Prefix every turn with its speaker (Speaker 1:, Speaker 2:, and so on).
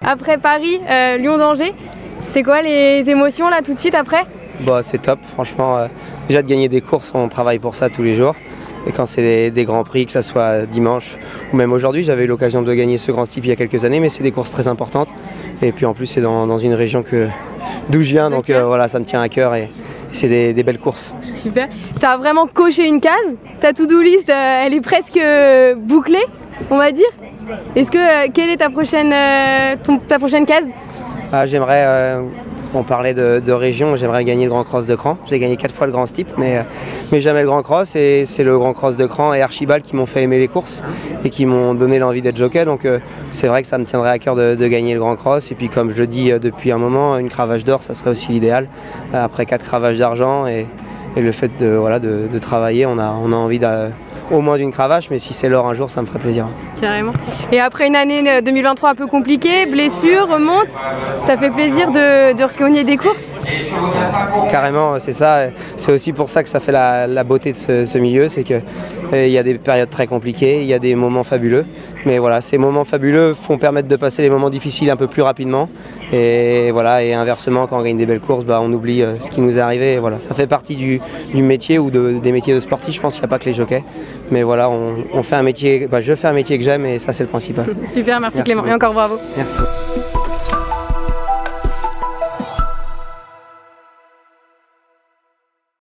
Speaker 1: après Paris, Lyon-Danger. C'est quoi les émotions là tout de suite après?
Speaker 2: Bah, c'est top, franchement. Déjà de gagner des courses, on travaille pour ça tous les jours. Et quand c'est des grands prix, que ce soit dimanche ou même aujourd'hui, j'avais eu l'occasion de gagner ce grand steep il y a quelques années, mais c'est des courses très importantes. Et puis en plus, c'est dans une région d'où je viens, donc voilà, ça me tient à cœur et c'est des belles courses.
Speaker 1: Super. Tu as vraiment coché une case. Ta to-do list, elle est presque bouclée, on va dire. Quelle est ta prochaine case?
Speaker 2: J'aimerais, on parlait de région, j'aimerais gagner le Grand Cross de Cran. J'ai gagné 4 fois le Grand Steep, mais jamais le Grand Cross. Et c'est le Grand Cross de Cran et Archibald qui m'ont fait aimer les courses et qui m'ont donné l'envie d'être jockey. Donc c'est vrai que ça me tiendrait à cœur de gagner le Grand Cross. Et puis comme je le dis depuis un moment, une cravache d'or, ça serait aussi l'idéal. Après 4 cravaches d'argent et le fait de travailler, on a envie au moins d'une cravache, mais si c'est l'or un jour, ça me ferait plaisir.
Speaker 1: Carrément. Et après une année 2023 un peu compliquée, blessure, remonte, ça fait plaisir de regagner des courses?
Speaker 2: Carrément, c'est ça. C'est aussi pour ça que ça fait la beauté de ce milieu, c'est qu'il y a des périodes très compliquées, il y a des moments fabuleux. Mais voilà, ces moments fabuleux font permettre de passer les moments difficiles un peu plus rapidement. Et voilà, et inversement, quand on gagne des belles courses, on oublie ce qui nous est arrivé. Et voilà, ça fait partie du métier ou des métiers de sportif. Je pense qu'il n'y a pas que les jockeys. Mais voilà, on fait un métier, je fais un métier que j'aime et ça c'est le principal.
Speaker 1: Super, merci Clément. Et encore bravo.
Speaker 2: Merci.